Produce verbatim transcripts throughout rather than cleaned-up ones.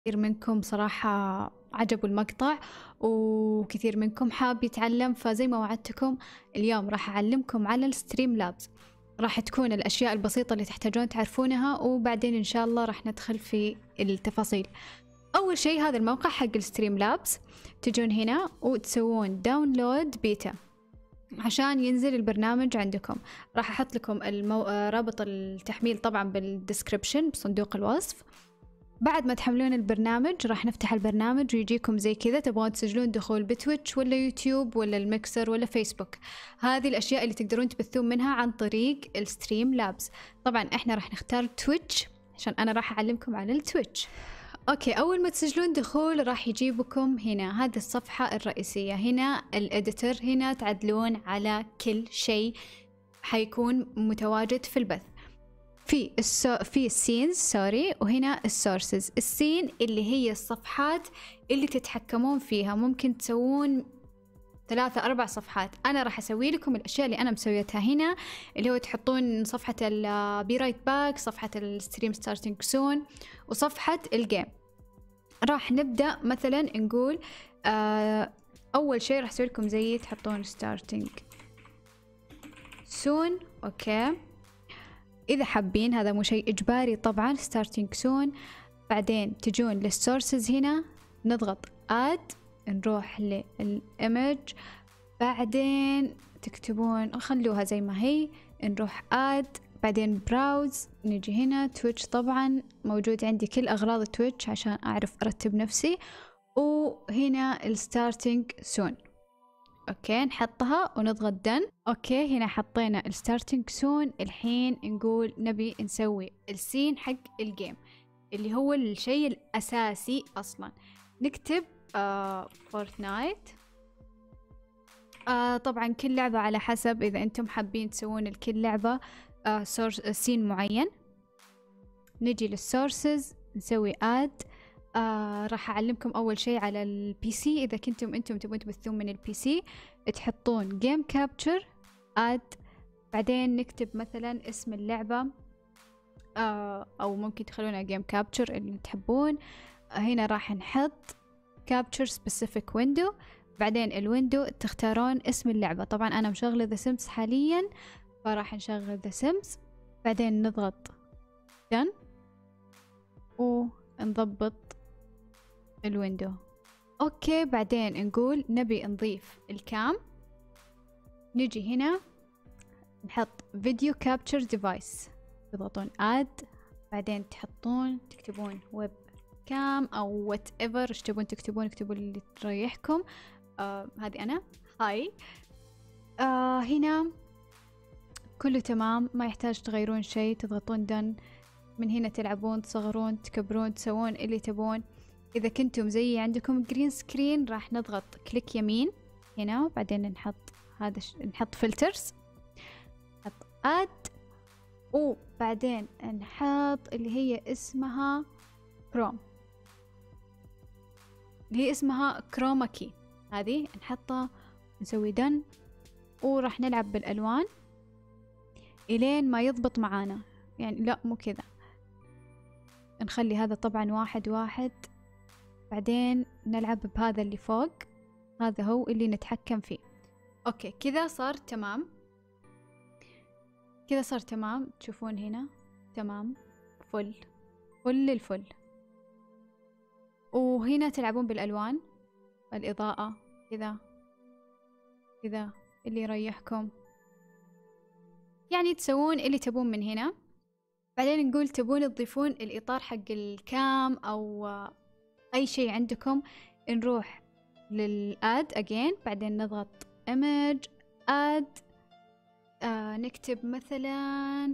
كثير منكم صراحة عجبوا المقطع وكثير منكم حاب يتعلم، فزي ما وعدتكم اليوم راح أعلمكم على الستريم لابس. راح تكون الأشياء البسيطة اللي تحتاجون تعرفونها، وبعدين إن شاء الله راح ندخل في التفاصيل. أول شيء هذا الموقع حق الستريم لابس، تجون هنا وتسوون داونلود بيتا عشان ينزل البرنامج عندكم. راح أحط لكم المو... رابط التحميل طبعا بالديسكريبشن بصندوق الوصف. بعد ما تحملون البرنامج راح نفتح البرنامج ويجيكم زي كذا، تبغون تسجلون دخول بتويتش ولا يوتيوب ولا الميكسر ولا فيسبوك. هذه الأشياء اللي تقدرون تبثون منها عن طريق الستريم لابس. طبعا احنا راح نختار تويتش عشان أنا راح أعلمكم على التويتش. اوكي، اول ما تسجلون دخول راح يجيبكم هنا هذه الصفحة الرئيسية، هنا الاديتور، هنا تعدلون على كل شيء حيكون متواجد في البث. في السو... في السينز سوري، وهنا السورسز. السين اللي هي الصفحات اللي تتحكمون فيها، ممكن تسوون ثلاثة أربع صفحات. أنا راح أسوي لكم الأشياء اللي أنا مسويتها هنا، اللي هو تحطون صفحة البي رايت باك، صفحة الستريم ستارتنج سون، وصفحة الجيم. راح نبدأ مثلا نقول آه أول شيء راح أسوي لكم زي تحطون ستارتنج سون. أوكي، إذا حابين، هذا مو شيء إجباري طبعا، ستارتنج سون. بعدين تجون للسورسز هنا، نضغط add، نروح للإيمج، بعدين تكتبون خلوها زي ما هي، نروح add، بعدين براوز، نجي هنا تويتش. طبعا موجود عندي كل أغراض تويتش عشان أعرف أرتب نفسي، وهنا الستارتنج سون. اوكي، نحطها ونضغط دن. اوكي، هنا حطينا الستارتنج سون. الحين نقول نبي نسوي السين حق الجيم اللي هو الشيء الاساسي اصلا. نكتب آه فورتنايت. آه طبعا كل لعبة على حسب، اذا انتم حابين تسوون لكل لعبة آه سورس سين معين. نجي للسورسز نسوي اد. آه راح أعلمكم أول شيء على البي سي. إذا كنتم أنتم تبون تبثون من البي سي، تحطون جيم كابتشر اد، بعدين نكتب مثلا اسم اللعبة، آه أو ممكن تخلونها جيم كابتشر اللي تحبون. آه هنا راح نحط كابتشر سبيسيفيك ويندو، بعدين الويندو تختارون اسم اللعبة. طبعا أنا مشغلة ذا سيمز حاليا، فراح نشغل ذا سيمز، بعدين نضغط done ونضبط الويندو. اوكي، بعدين نقول نبي نضيف الكام. نجي هنا نحط فيديو كابتشر ديفايس، تضغطون اد، بعدين تحطون تكتبون ويب كام او وات ايفر ايش تبون تكتبون، اكتبوا اللي تريحكم. آه هذه انا هاي. آه هنا كله تمام، ما يحتاج تغيرون شيء، تضغطون دن. من هنا تلعبون، تصغرون، تكبرون، تسوون اللي تبون. إذا كنتم زي عندكم جرين سكرين راح نضغط كليك يمين هنا، وبعدين نحط هذا ش... نحط فلترز، نحط اد، وبعدين نحط اللي هي اسمها كروم، اللي هي اسمها كروما كي، هذه نحطها، نسوي دن، وراح نلعب بالألوان إلين ما يضبط معانا. يعني لا مو كذا، نخلي هذا طبعا واحد واحد، بعدين نلعب بهذا اللي فوق، هذا هو اللي نتحكم فيه. اوكي كذا صار تمام، كذا صار تمام. تشوفون هنا تمام، فل فل الفل. وهنا تلعبون بالألوان، الإضاءة كذا كذا اللي يريحكم، يعني تسوون اللي تبون من هنا. بعدين نقول تبون تضيفون الإطار حق الكام أو أي شيء عندكم، نروح للآد أجين، بعدين نضغط image add، آه نكتب مثلا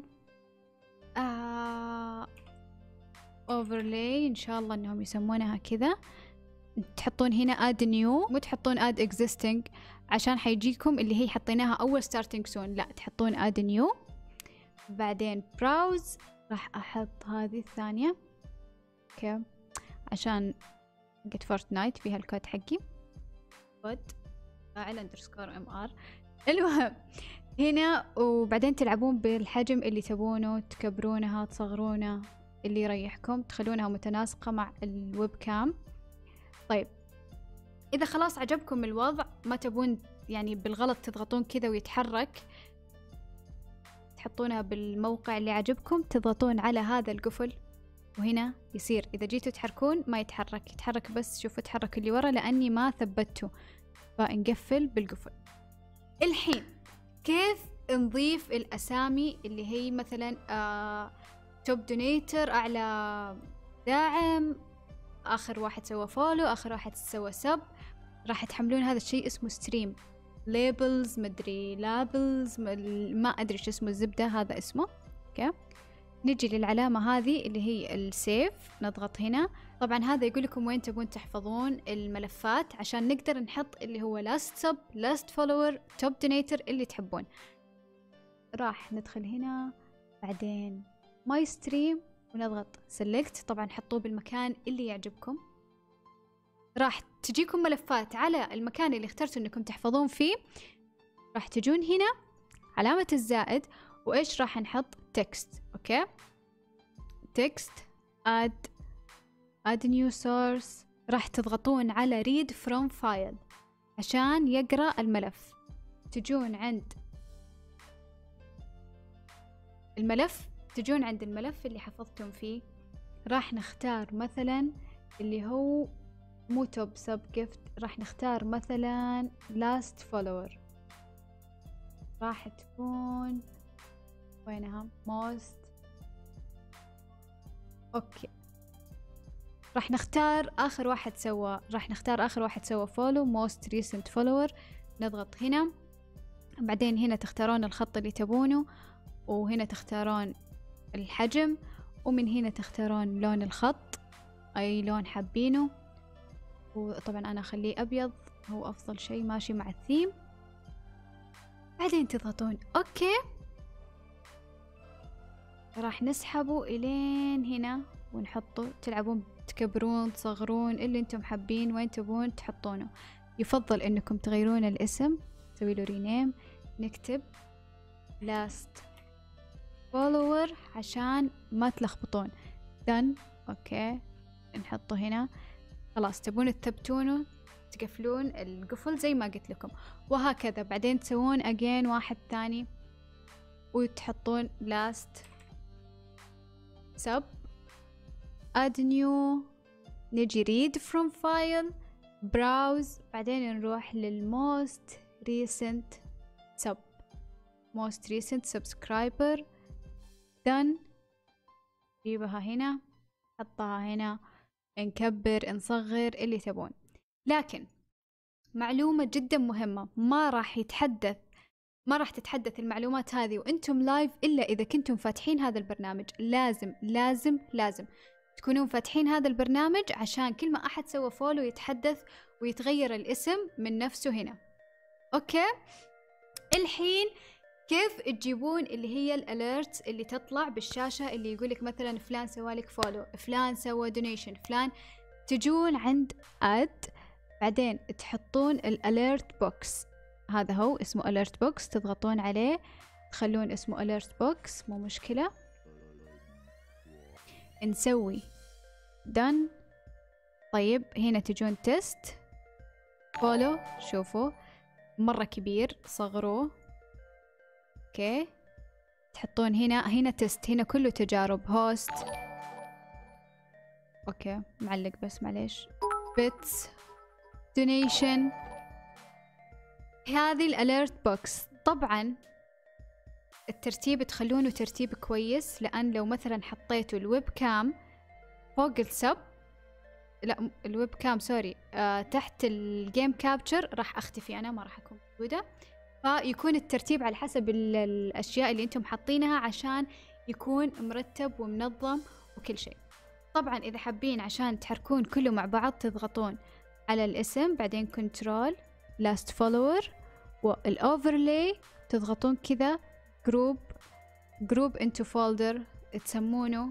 آه overlay، إن شاء الله إنهم يسمونها كذا. تحطون هنا add new، مو تحطون add existing عشان حيجيكم اللي هي حطيناها أول starting soon، لا تحطون add new. بعدين browse، راح أحط هذه الثانية اوكي عشان حقت فورتنايت فيها الكود حقي، كود فاعل اندرسكور ام ار. المهم هنا، وبعدين تلعبون بالحجم اللي تبونه، تكبرونها تصغرونه اللي يريحكم، تخلونها متناسقة مع الويب كام. طيب إذا خلاص عجبكم الوضع، ما تبون يعني بالغلط تضغطون كذا ويتحرك، تحطونها بالموقع اللي عجبكم، تضغطون على هذا القفل وهنا يصير إذا جيتوا تحركون ما يتحرك، يتحرك بس شوفوا تحرك اللي ورا لأني ما ثبته، فنقفل بالقفل. الحين كيف نضيف الأسامي اللي هي مثلا آه توب دونيتر، أعلى داعم، آخر واحد سوى فولو، آخر واحد سوى سب. راح تحملون هذا الشيء اسمه ستريم ليبلز، مدري لابلز، ما أدري شو اسمه الزبدة، هذا اسمه. اوكي نجي للعلامة هذه اللي هي السيف، نضغط هنا. طبعا هذا يقول لكم وين تبون تحفظون الملفات عشان نقدر نحط اللي هو last sub, last follower, top donator اللي تحبون. راح ندخل هنا بعدين my stream ونضغط select، طبعا حطوه بالمكان اللي يعجبكم. راح تجيكم ملفات على المكان اللي اخترتوا انكم تحفظون فيه. راح تجون هنا علامة الزائد، وايش راح نحط؟ text. اوكي text add add new source. راح تضغطون على read from file عشان يقرأ الملف. تجون عند الملف تجون عند الملف اللي حفظتم فيه. راح نختار مثلا اللي هو مو توب سب جيفت، راح نختار مثلا last follower، راح تكون وينها most. اوكي راح نختار اخر واحد سوى راح نختار اخر واحد سوى فولو most recent follower. نضغط هنا، بعدين هنا تختارون الخط اللي تبونه، وهنا تختارون الحجم، ومن هنا تختارون لون الخط اي لون حابينه، وطبعا انا اخليه ابيض هو افضل شيء ماشي مع الثيم. بعدين تضغطون اوكي، راح نسحبه الين هنا ونحطه. تلعبون تكبرون تصغرون اللي انتم حابين وين تبون تحطونه. يفضل انكم تغيرون الاسم، تسوي له رينيم، نكتب last follower عشان ما تلخبطون. done اوكي نحطه هنا. خلاص تبون تثبتونه تقفلون القفل زي ما قلت لكم، وهكذا. بعدين تسوون again واحد ثاني وتحطون last sub add new، نجي read from file browse، بعدين نروح لل most recent sub most recent subscriber done. نجيبها هنا نحطها هنا، نكبر نصغر اللي تبون. لكن معلومة جدا مهمة، ما راح يتحدث ما راح تتحدث المعلومات هذه وانتم لايف الا اذا كنتم فاتحين هذا البرنامج. لازم لازم لازم تكونون فاتحين هذا البرنامج عشان كل ما احد سوى فولو يتحدث ويتغير الاسم من نفسه هنا. اوكي الحين كيف تجيبون اللي هي الاليرتس اللي تطلع بالشاشة اللي يقولك مثلا فلان سوالك فولو، فلان سوى دونيشن، فلان. تجون عند اد، بعدين تحطون الاليرت بوكس، هذا هو اسمه اليرت بوكس، تضغطون عليه تخلون اسمه اليرت بوكس مو مشكلة. نسوي done. طيب هنا تجون تيست فولو، شوفوا مرة كبير، صغروه. اوكي تحطون هنا هنا تيست، هنا كله تجارب. هوست اوكي معلق بس معليش. بيتس دونيشن، هذه الاليرت بوكس. طبعا الترتيب تخلونه ترتيب كويس، لان لو مثلا حطيتوا الويب كام فوق السب، لا الويب كام سوري آه تحت الجيم كابتشر راح اختفي انا، ما راح اكون موجوده. فيكون الترتيب على حسب الاشياء اللي انتم حاطينها عشان يكون مرتب ومنظم وكل شيء. طبعا اذا حابين عشان تحركون كله مع بعض تضغطون على الاسم، بعدين كنترول لاست فولوور والاوفرلاي، تضغطون كذا جروب جروب انتو فولدر تسمونه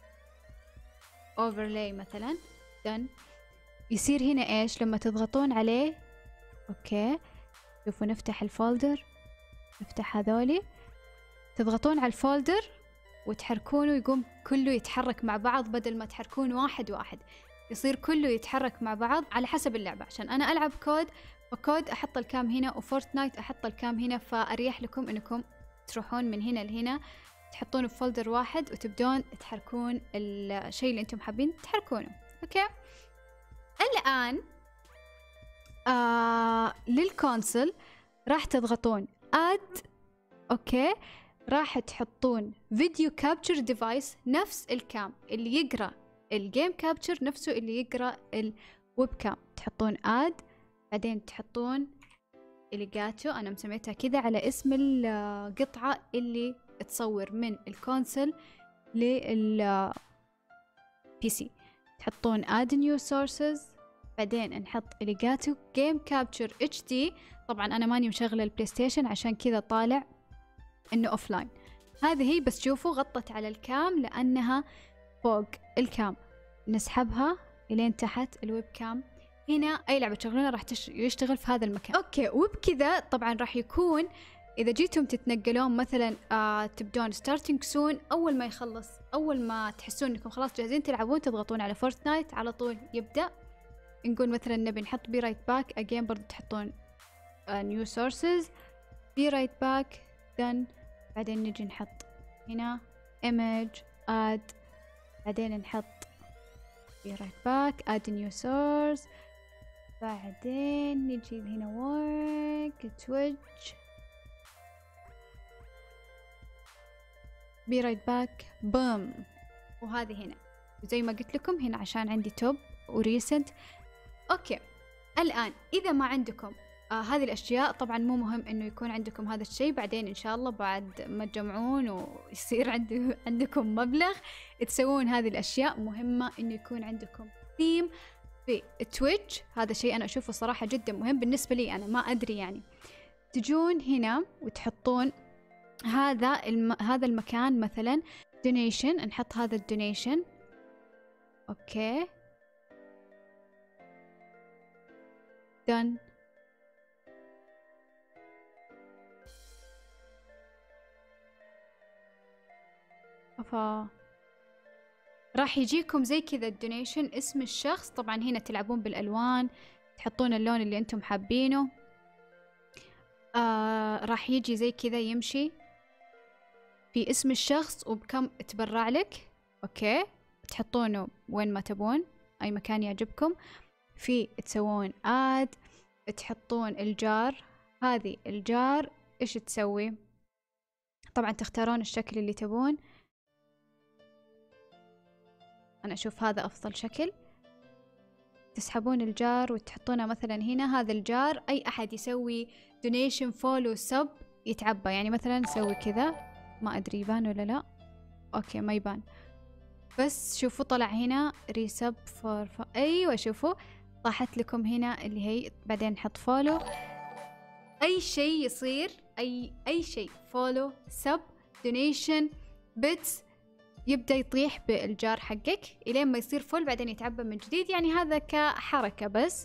اوفرلاي مثلا. done. يصير هنا ايش لما تضغطون عليه؟ اوكي شوفوا نفتح الفولدر، نفتح هذولي، تضغطون على الفولدر وتحركونه يقوم كله يتحرك مع بعض، بدل ما تحركون واحد واحد يصير كله يتحرك مع بعض على حسب اللعبة. عشان أنا ألعب كود، فكود أحط الكام هنا، وفورتنايت أحط الكام هنا، فأريح لكم إنكم تروحون من هنا لهنا تحطونه في فولدر واحد وتبدون تحركون الشيء اللي أنتم حابين تحركونه. أوكي. الآن آه للكونسل راح تضغطون add. أوكي. راح تحطون فيديو كابتشر ديفايس، نفس الكام اللي يقرأ الجيم كابتشر نفسه اللي يقرأ الويب كام، تحطون add. بعدين تحطون إليجاتو، أنا مسميتها كذا على اسم القطعة اللي تصور من الكونسل للبي سي. تحطون add new sources. بعدين نحط إليجاتو جيم كابتشر اتش دي. طبعا أنا ماني مشغلة البلاي ستيشن عشان كذا طالع إنه أوفلاين. هذه هي، بس شوفوا غطت على الكام لأنها فوق الكام. نسحبها إلين تحت الويب كام. هنا أي لعبة تشغلونها راح يشتغل في هذا المكان. أوكي. وبكذا طبعا راح يكون إذا جيتم تتنقلون مثلا آه تبدون ستارتنج سون، أول ما يخلص، أول ما تحسون إنكم خلاص جاهزين تلعبون، تضغطون على فورتنايت على طول يبدأ. نقول مثلا نبي نحط بي رايت باك أجين، برضو تحطون نيو سورسز بي رايت باك. then بعدين نجي نحط هنا image add. بعدين نحط be right back add new source. بعدين نجي هنا work twitch be right back boom. وهذه هنا زي ما قلت لكم هنا عشان عندي توب وريسنت. اوكي. الآن إذا ما عندكم آه هذه الأشياء، طبعا مو مهم إنه يكون عندكم هذا الشيء، بعدين إن شاء الله بعد ما تجمعون ويصير عند عندكم مبلغ تسوون هذه الأشياء. مهمة إنه يكون عندكم ثيم في تويتش. هذا شيء أنا أشوفه صراحة جدا مهم بالنسبة لي، أنا ما أدري يعني. تجون هنا وتحطون هذا الم... هذا المكان مثلا دونيشن، نحط هذا الدونيشن. أوكي done. أفا راح يجيكم زي كذا الدونيشن، اسم الشخص. طبعا هنا تلعبون بالألوان، تحطون اللون اللي أنتم حابينه. آه راح يجي زي كذا يمشي في اسم الشخص وبكم تبرع لك. أوكي. تحطونه وين ما تبون، أي مكان يعجبكم. في تسوون آد، تحطون الجار. هذه الجار إيش تسوي؟ طبعا تختارون الشكل اللي تبون. أنا أشوف هذا أفضل شكل. تسحبون الجار وتحطونه مثلا هنا. هذا الجار أي أحد يسوي دونيشن فولو سب يتعبى، يعني مثلا نسوي كذا. ما أدري يبان ولا لا. أوكي ما يبان، بس شوفوا طلع هنا ريسب فور ف... أيوة شوفوا طاحت لكم هنا اللي هي. بعدين نحط فولو، أي شيء يصير، أي أي شيء فولو سب دونيشن بيتس يبدأ يطيح بالجار حقك إلين ما يصير فول، بعدين يتعبى من جديد. يعني هذا كحركة بس.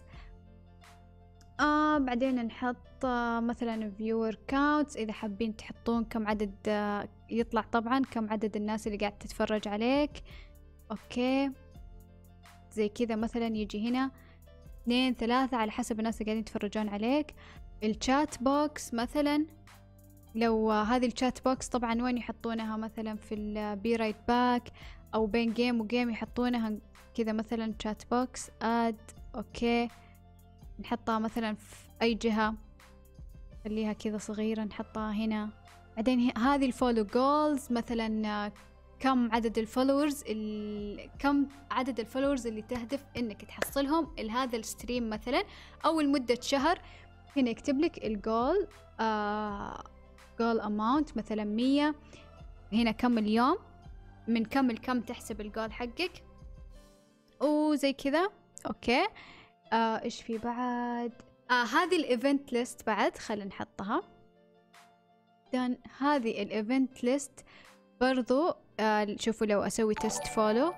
آه بعدين نحط آه مثلا viewer counts، إذا حابين تحطون كم عدد آه يطلع طبعا كم عدد الناس اللي قاعد تتفرج عليك. أوكي زي كذا مثلا يجي هنا اثنين ثلاثة على حسب الناس اللي قاعدين يتفرجون عليك. الشات بوكس مثلا، لو آه هذه الشات بوكس طبعا وين يحطونها؟ مثلا في البي رايت باك أو بين جيم وجيم يحطونها كذا مثلا شات بوكس اد. أوكي نحطها مثلا في أي جهة، خليها كذا صغيرة نحطها هنا. بعدين هذه الفولو جولز مثلا كم عدد الفولورز ال... كم عدد الفولورز اللي تهدف انك تحصلهم لهذا الستريم مثلا، او لمدة شهر. هنا يكتب لك الجول آه... جول اماونت مثلا مية. هنا كم اليوم، من كم لكم تحسب الجول حقك وزي كذا. اوكي آه ايش في بعد؟ آه هذه الايفنت ليست بعد خلينا نحطها. دان هذه الايفنت ليست برضو آه شوفوا لو اسوي تيست فولو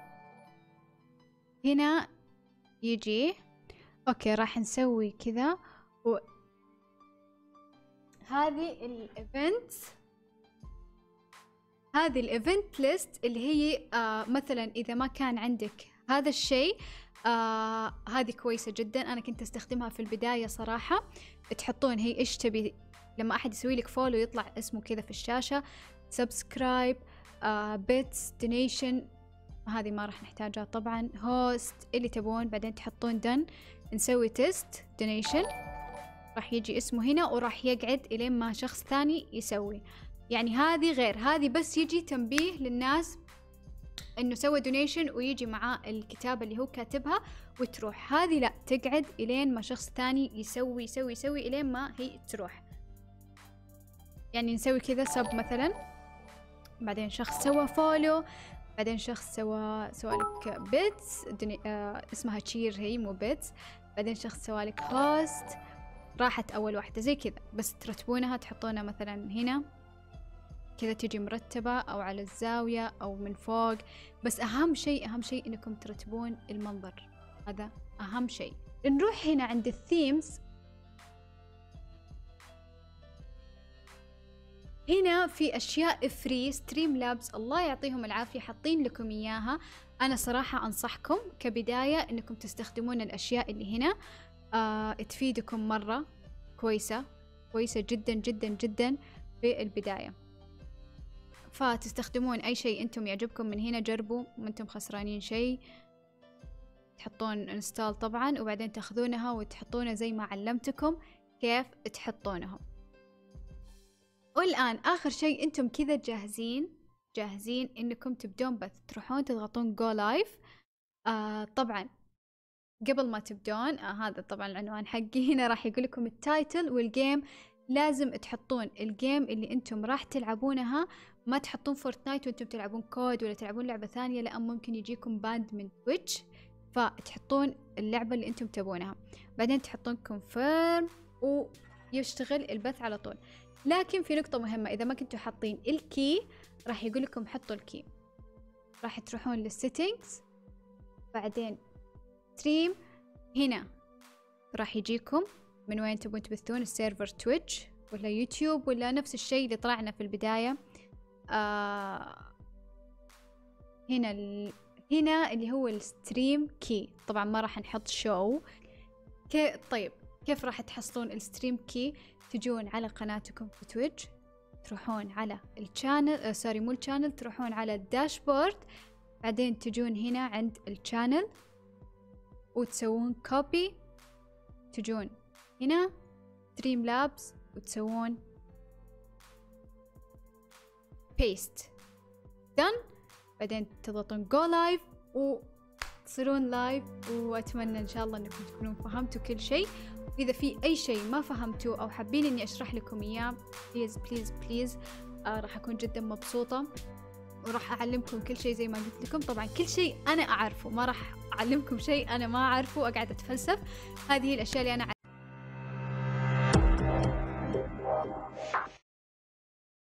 هنا يجي. اوكي راح نسوي كذا و... هذه الايفنت هذه الايفنت ليست اللي هي آه مثلا اذا ما كان عندك هذا الشيء، آه هذه كويسة جدا. انا كنت استخدمها في البداية صراحة. تحطون هي ايش تبي لما احد يسوي لك فولو يطلع اسمه كذا في الشاشة، سبسكرايب، آه بيتس، دونيشن، هذه ما راح نحتاجها طبعا، هوست اللي تبون. بعدين تحطون دن، نسوي تيست دونيشن، راح يجي اسمه هنا وراح يقعد الين ما شخص ثاني يسوي. يعني هذه غير، هذه بس يجي تنبيه للناس انه سوى دونيشن ويجي معاه الكتابة اللي هو كاتبها وتروح. هذه لا، تقعد الين ما شخص ثاني يسوي يسوي يسوي الين ما هي تروح. يعني نسوي كذا سب مثلا، بعدين شخص سوى فولو، بعدين شخص سوى سوى لك بيتس، آه اسمها تشير هي مو بيتس، بعدين شخص سوى لك هوست، راحت اول واحدة زي كذا. بس ترتبونها، تحطونها مثلا هنا كذا تجي مرتبة او على الزاوية او من فوق. بس اهم شيء اهم شيء انكم ترتبون المنظر، هذا اهم شيء. نروح هنا عند الثيمز. هنا في اشياء فري، ستريم لابس الله يعطيهم العافية حاطين لكم اياها. انا صراحة انصحكم كبداية انكم تستخدمون الاشياء اللي هنا، آه تفيدكم مرة كويسة كويسة جدا جدا جدا في البداية. فتستخدمون اي شيء انتم يعجبكم من هنا، جربوا ما انتم خسرانين شيء. تحطون انستال طبعا، وبعدين تاخذونها وتحطونها زي ما علمتكم كيف تحطونهم. والآن آخر شيء انتم كذا جاهزين جاهزين انكم تبدون بث، تروحون تضغطون جو لايف. آه طبعا قبل ما تبدون، آه هذا طبعا العنوان حقي، هنا راح يقول لكم التايتل والجيم. لازم تحطون الجيم اللي انتم راح تلعبونها، ما تحطون فورتنايت وانتم تلعبون كود ولا تلعبون لعبة ثانية، لأن ممكن يجيكم باند من تويتش. فتحطون اللعبة اللي انتم تبونها، بعدين تحطون كونفيرم ويشتغل البث على طول. لكن في نقطة مهمة، إذا ما كنتوا حاطين الكي راح يقول لكم حطوا الكي. راح تروحون للسيتنجز، بعدين ستريم، هنا راح يجيكم من وين تبون تبثون، السيرفر تويتش ولا يوتيوب ولا نفس الشيء اللي طلعنا في البداية. آه هنا ال... هنا اللي هو الستريم كي. طبعا ما راح نحط شو كي. طيب كيف راح تحصلون الستريم كي؟ تجون على قناتكم في تويتش، تروحون على الشانل، آه سوري مو الشانل، تروحون على الداشبورد، بعدين تجون هنا عند الشانل وتسوون كوبي، تجون هنا ستريم لابس وتسوون بيست دن، بعدين تضغطون جو لايف وتصيرون لايف. واتمنى ان شاء الله انكم تكونون فهمتوا كل شيء. واذا في اي شيء ما فهمتوه او حابين اني اشرح لكم اياه، بليز بليز بليز آه راح اكون جدا مبسوطة، وراح اعلمكم كل شيء زي ما قلت لكم. طبعا كل شيء انا اعرفه، ما راح اعلمكم شيء انا ما اعرفه واقعد اتفلسف. هذه الاشياء اللي انا